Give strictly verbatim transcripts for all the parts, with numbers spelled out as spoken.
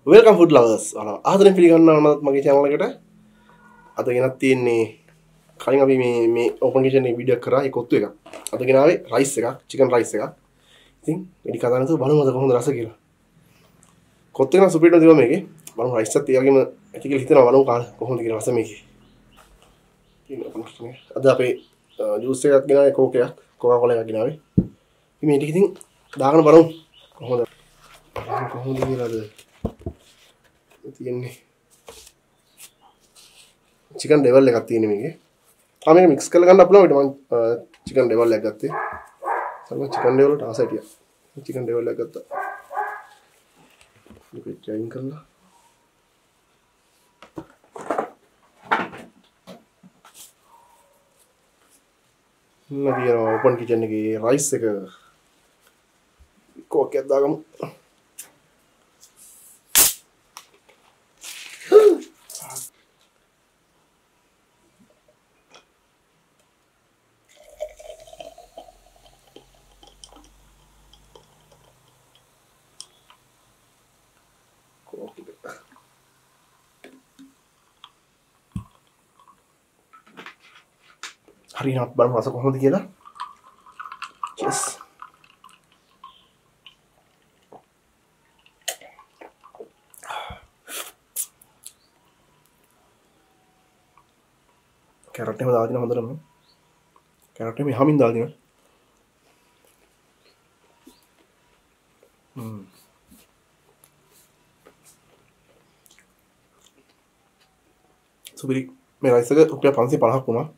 Welcome food lovers. ආදරෙන් පිළිගන්නවා මගේ channel එකට. අද ගෙනත් තියෙන්නේ කලින් අපි මේ මේ open kitchen එක වීඩියෝ කරා ඒ කොත්තු එක. අද ගෙනාවේ rice එකක්, chicken rice එකක්. ඉතින් වැඩි කතා නැතුව බලමු අද කොහොමද රස කියලා. කොත්තු එක නම් සුපිරිටම දිනවා මේකේ. බලමු rice එකත් ඒ වගේම ඇති කියලා හිතනවා බලමු කාලා කොහොමද කියලා රස මේකේ. අද අපේ juice එකක් ගෙනාවේ coke එකක්, coca cola එකක් ගෙනාවේ. ඉතින් මේ ටික ඉතින් දාගෙන බලමු කොහොමද කොහොමද කියලාද තියෙන්නේ. chicken devil එකක් තියෙන්නේ මේකේ. ආ මේක mix කරලා ගන්න අපුණා මම chicken devil එකක් ගත්තේ. සමහර chicken devil වලට ආසයි ටික. chicken devil එකක් ගත්තා. මේක join කරලා. නදියා open kitchen එකේ rice එක coke එකක් දාගමු. hari nak barang masuk කොහොමද කියලා. Yes. carrot එක දාගෙන හොඳටම carrot එක මෙහාමින් දාගෙන හ්ම් සුපිරි මේ rice එක රුපියල් පන්සිය පනහක් වුණා.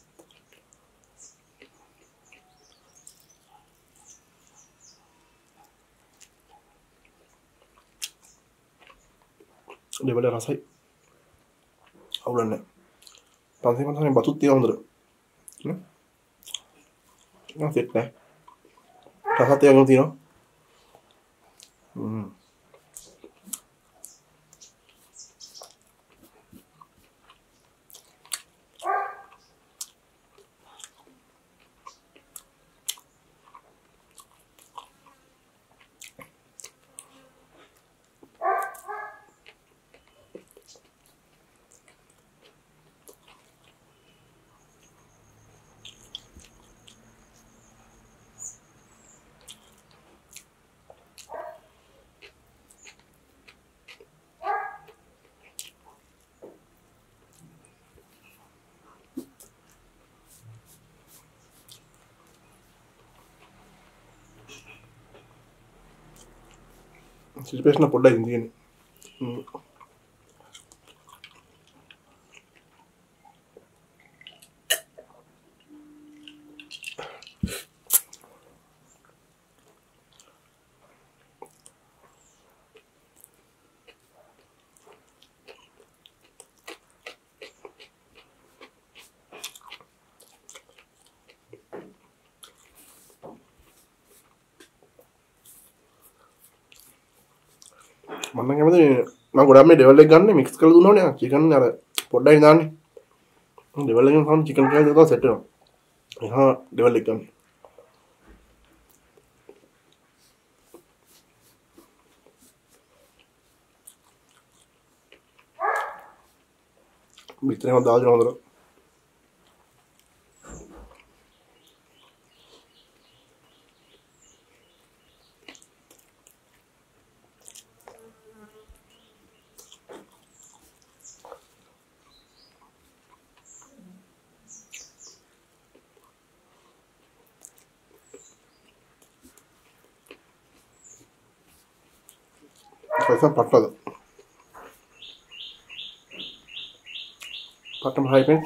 දෙවල රසයි අවුලන්නේ පන්සිය පනහක් බතුත් තියෙන හොඳට නේ නෑ සෙට් නෑ රසත් ඒගොල්ලෝ තියෙනවා. හ්ම් සිල්පේස්න පොඩ්ඩයි ඉඳින්නේ. හ්ම් මම කැමති මම ගොඩක් මේ ඩෙවල් එක ගන්න මික්ස් කරලා දුන්නානේ චිකන් අර පොඩ්ඩයි දාන්නේ ඩෙවල් එකෙන් ගන්න චිකන් කියලා දෙනවා සෙට් වෙනවා. එහා ඩෙවල් එක ගන්න. මිත්‍රයම දාගෙන හොඳට Pasang patah, patah high bench.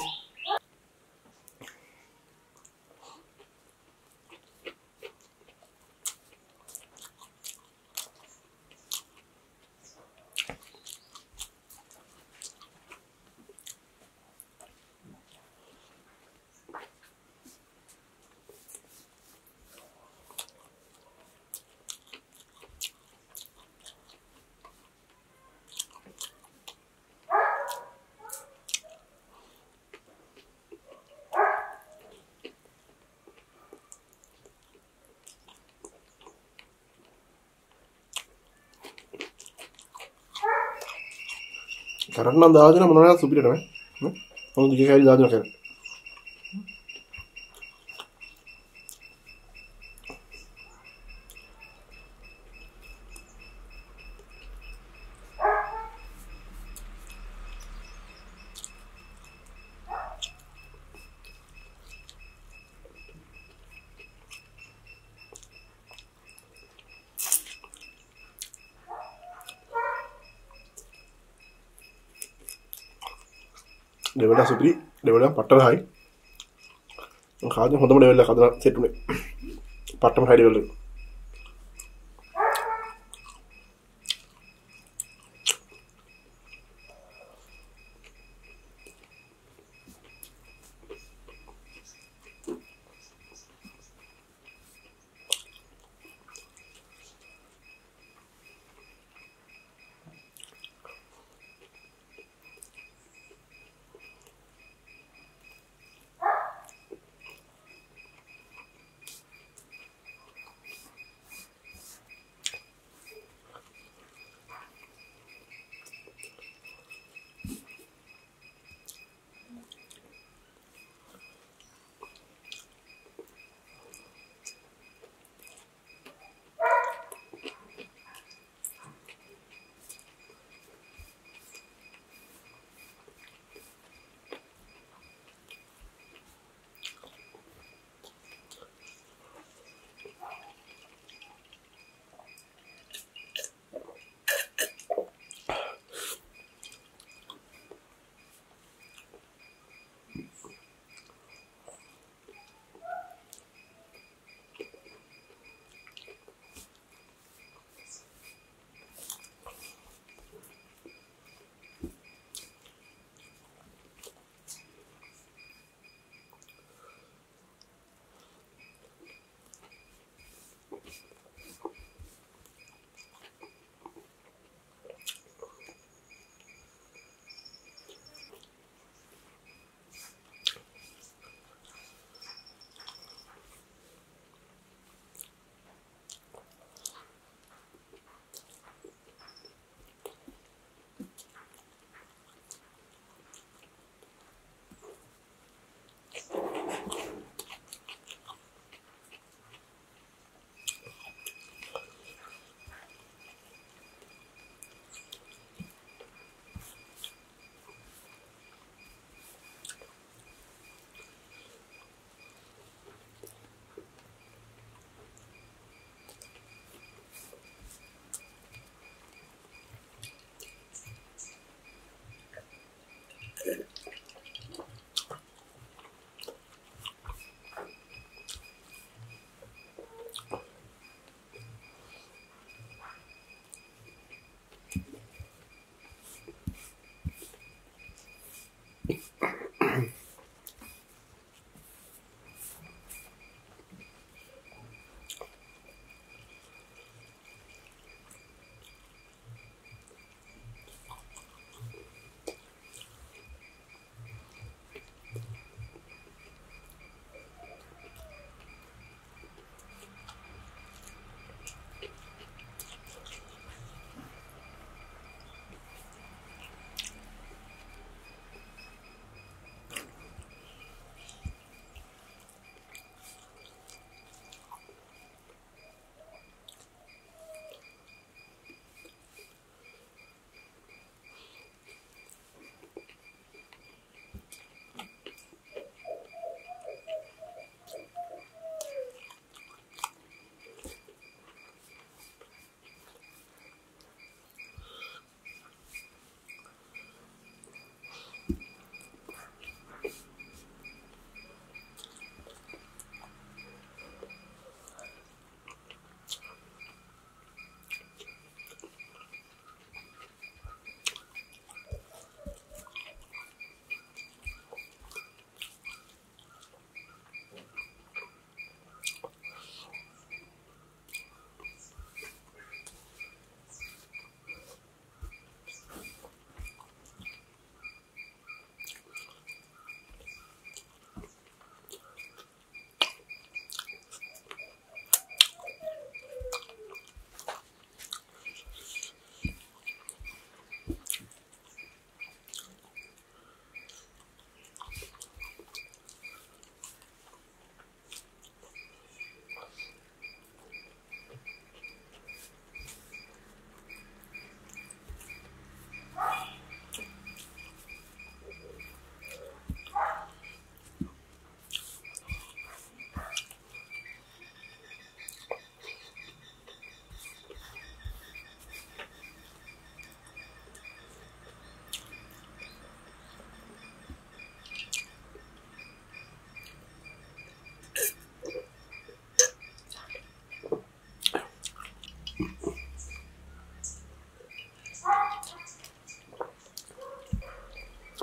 කරන්න දාගෙන මොනවද සුපිරිට නේ මොන දිගේ කැලි දාගෙන කරන්නේ level එක සුපිරි level එක පට්ටම හයි මම කාදේ හොඳම level එක හදලා සෙට් උනේ පට්ටම හයි level එක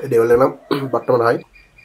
ඩෙවල් එක නම් බට්ටම රහයි.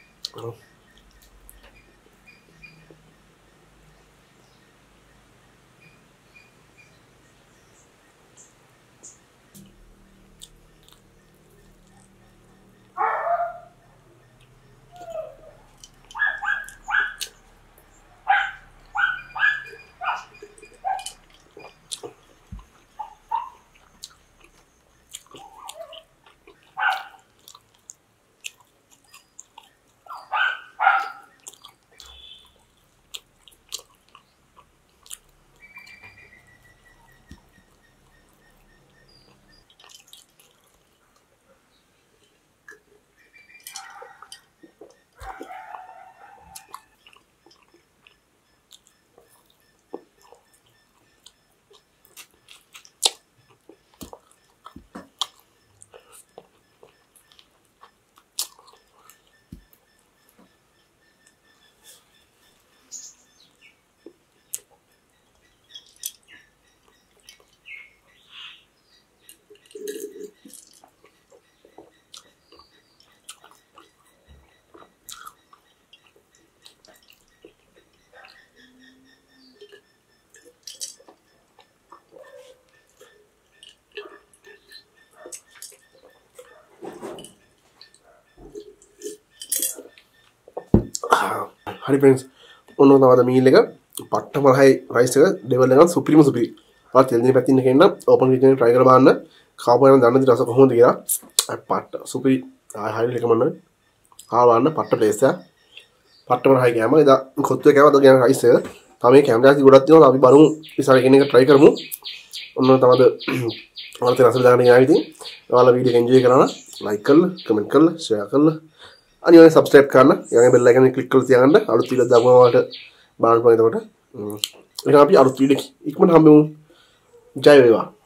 හරි ෆ්‍රෙන්ඩ්ස් ඔන්න තමයි මීල් එක පට්ටම රහයි රයිස් එක ඩෙවල් එක සුපිරිම සුපිරි. ඔයාලා තෙල් දින පැත්තින් එකෙන් නම් ඕපන් කිචන් එක try කරලා බලන්න. කාපු යන දන්න රස කොහොමද කියලා. පට්ට සුපිරි ආයි හරි රෙකමන්ඩ්. කාලා බලන්න පට්ට ප්ලේස් එක. පට්ටම රහයි කෑම. එදා කොත්තුවේ කෑම අද කියන රයිස් එක. තමයි කැමරාස් ගොඩක් තියෙනවා. අපි බලමු ඉස්සර එකෙන් එක try කරමු. ඔන්න තමයි ඔයාලට රස දාන්න ගෙනාවි ඉතින්. ඔයාලා වීඩියෝ එක enjoy කරා නම් like කරලා, comment කරලා, share කරලා අනිවාර්යෙන් subscribe කරන්න. ඊළඟ bell icon එක click කරලා තියාගන්න. අලුත් වීඩියෝ දාපුවම ඔයාලට බලන්න පුළුවන් එතකොට. එහෙනම් අපි අලුත් වීඩියෝ ඉක්මනට හම්බෙමු. ජය වේවා.